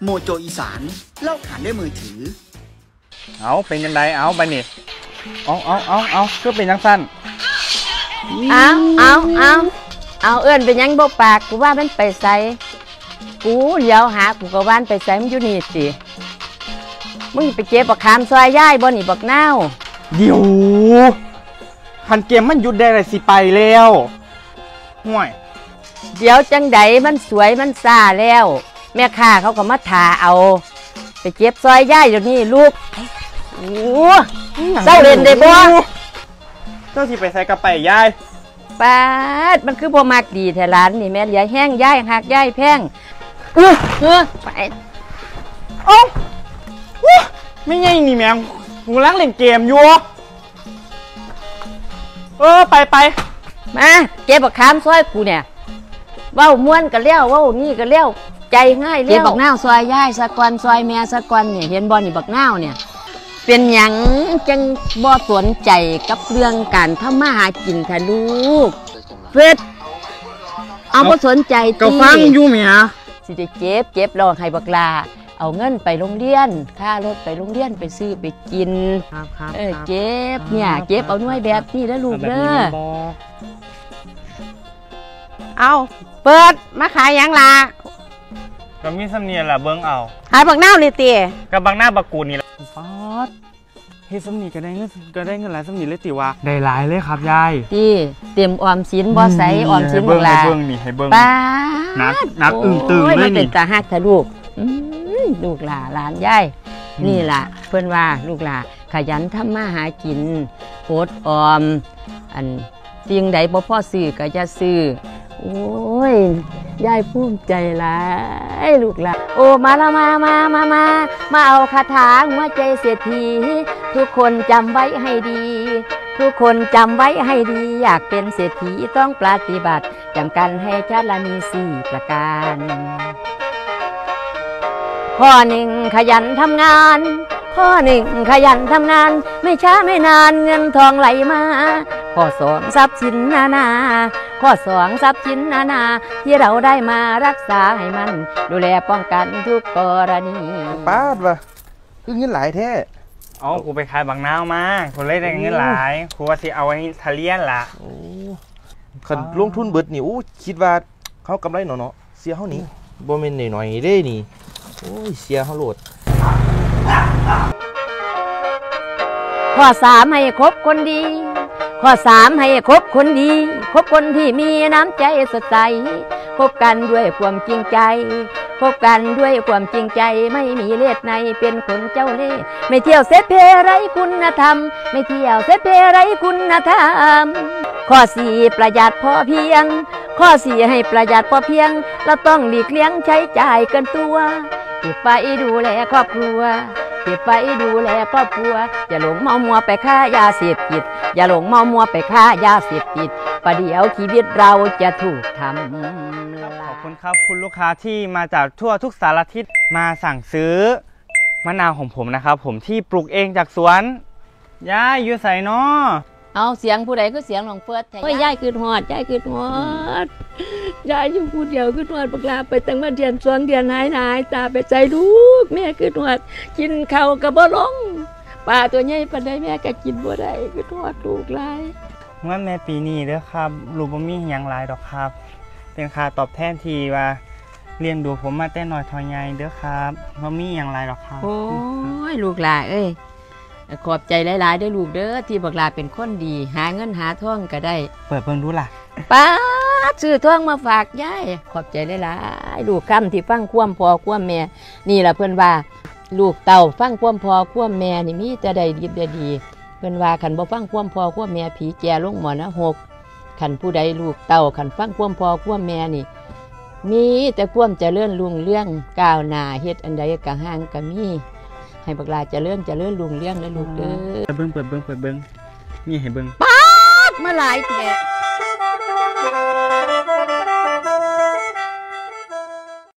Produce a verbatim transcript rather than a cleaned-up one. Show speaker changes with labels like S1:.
S1: โมโจอีสานเล่าขานด้วยมือถือ
S2: เอาเป็นยังไงเอาไปนี่เอาเอาเอาเอาก็เป็นยังสั้น
S3: เอาเอาเอาเอาเอื้อนเป็นยังบกปากกูว่ามันไปใส่กูเดี๋ยวหากูก็ว่านไปใส่มันอยู่นี่สิมึงไปเก็บบักขามซอยย่ายบ่นี่บักเน่า
S2: เดี๋ยวคันเกมมันหยุดได้เลยสิไปแล้วห่วย
S3: เดี๋ยวจังไดมันสวยมันซ่าแล้วแม่ค้าเขาก็มาถาเอาไปเก็บซอยย่ายเดี๋ยวนี้ลูกโอ้เจ้าเล่นได้บ่
S2: เจ้าสิไปใส่กระไปย่าย
S3: ป้าดมันคือบ่มากดีแถวร้านนี่แม่เหลือแห้งย่ายหักย่ายแพงเออเออไป
S2: เอ้าไม่ไงนี่แม่กูล้างเล่นเกมอยู่เออไปไป
S3: มาเก็บบักขามซอยกูเนี่ยเว้าม้วนก็เลี้ยวเว้านี่ก็เลี้ยวใจง่ายเลี้ยวเก็บบักเน่าซอยย่ายสะกอนซอยแม่สะกอนเนี่ยเห็นบ่นี่บักเน่าเนี่ยเป็นหยังจังบ่สนใจกับเรื่องการทำมาหากินค่ะลูกเฟิดเอาบ่สนใจ
S2: ก็ฟังอยู่เมีย
S3: สิได้เก็บเก็บรอให้บักลาเอาเงินไปโรงเรียนค่ารถไปโรงเรียนไปซื้อไปกิน
S2: ครับครับ
S3: เออเก็บเนี่ยเก็บเอาหน่วยแบบนี้แล้วลูกเด้อเอาเปิดมาขายยังล่ะ
S2: ก็มีสำเนียงล่ะเบิ้งเอา
S3: ขายบักเน่าเลยเตี๋ย
S2: กับบักหน้าบักกูนี่ละฟอดเฮ้ยสำเนียงก็ได้เงินก็ได้เงินหลายสำเนียงเลยติวะได้หลายเลยครับยาย
S3: ที่เตรียมออมสินบ่ใส่ออมสินบักลา
S2: เบิ้งนี่ให้เบิ้ง
S3: ป้า
S2: นักนักอึ้งตึงเลยนี่
S3: เป็นตาฮักทะลูกลูกหลาหลานยายนี่ล่ะเพื่อนว่าลูกหลาขยันทำมาหากินอดออมอันสิ่งใดบ่พ่อซื้อก็จะซื้อโอ้ยยายภูมิใจหลายลูกหลานโอ้มาละมามามามามาเอาคาถาหัวใจเศรษฐีทุกคนจำไว้ให้ดีทุกคนจำไว้ให้ดีอยากเป็นเศรษฐีต้องปฏิบัติจำกันให้ชัดและมีสี่ประการข้อหนึ่งขยันทำงานข้อหนึ่งขยันทำงานไม่ช้าไม่นานเงินทองไหลมาข้อสองทรัพย์สินนานาข้อสองทรัพย์สินนานาที่เราได้มารักษาให้มันดูแลป้องกันทุกกรณี
S4: ป้าดวะคือเงินหลายแท้
S2: อ๋อกูไปขายบางนาวมาคนเล่นได้เงินหลายกูว่าสิเอาไว้ทะเลียนล่ะ
S4: โอ้ขันลงทุนเบิดนี่โอ้คิดว่าเขากำไรหน่อเนาะเสียเขานี่โบเมนหน่อยๆได้นี่โอ้ยเสียเขาโหลด
S3: ข้อสามให้คบคนดีข้อสามให้คบคนดีคบคนที่มีน้ำใจสดใสคบกันด้วยความจริงใจคบกันด้วยความจริงใจไม่มีเล่ห์ในเป็นคนเจ้าเล่ห์ไม่เที่ยวเสพเพไรคุณธรรมไม่เที่ยวเสพเพไรคุณธรรมข้อสี่ประหยัดพอเพียงข้อสี่ให้ประหยัดพอเพียงเราต้องหลีกเลี่ยงใช้จ่ายเกินตัวเก็บไปดูแลครอบครัวเก็บไปดูแลครอบครัวอย่าหลงเมามัวไปฆ่ายาเสพติดอย่าหลงเมามัวไปฆ่ายาเสพติดประเดี๋ยวชีวิตเราจะถูกทำ
S2: ขอบคุณครับคุณลูกค้าที่มาจากทั่วทุกสารทิศมาสั่งซื้อมะนาวของผมนะครับผมที่ปลูกเองจากสวนยายอยู่ใส่เนาะ
S3: เอาเสียงผู้ใดก็เสียงของเฟิร์สเฮ้ยยายคือหอดยายคือหอดยายอยู่ผู้เดียวคือหอดปลาไปตั้งมาเดือนสองเดือนหายหายตาไปใจลูกแม่คือหอดกินข้าวกับบ่ลงปลาตัวใหญ่ปานใดแม่ก็กินบ่ได้คือหอดลูกหลาย
S2: เมื่อแม่ปีนี้เด้อครับลูกบ่มีหยังหลายดอกครับเป็นค่าตอบแทนที่ว่าเลี้ยงดูผมมาแต่น้อยทอใหญ่เด้อครับบ่มีหยังหลายดอกครับ
S3: โอ้ยลูกหลานเอ้ยขอบใจหลายๆด้วยลูกเด้อที่บักลาเป็นคนดีหาเงินหาทองก็ได้
S2: เปิดเพิ่งรู้ล่ะ
S3: ป้าซื้อทองมาฝากยายขอบใจหลายๆลูกคำที่ฟังความพ่อความแม่นี่แหละเพื่อนว่าลูกเต่าฟังความพ่อความแม่นี่มีแต่ได้ดีได้ดีเพื่อนว่าขันบ่ฟังความพ่อความแม่ผีแก่ลงหมอนะหกขันผู้ใดลูกเต่าขันฟังความพ่อความแม่นี่มีแต่ความเจริญรุ่งเรื่องก้าวหน้าเฮ็ดอันใดก็ห่างก็มีให้บักลาจะเลื่อนจะเลื่อนลุงเลี้ยงแล้วลูกเด้อ
S2: เบิ้งเปิดเบิ้งเปิดเบิ้งนี่ให้เบิ้ง
S3: ป๊าดมาหลายแผล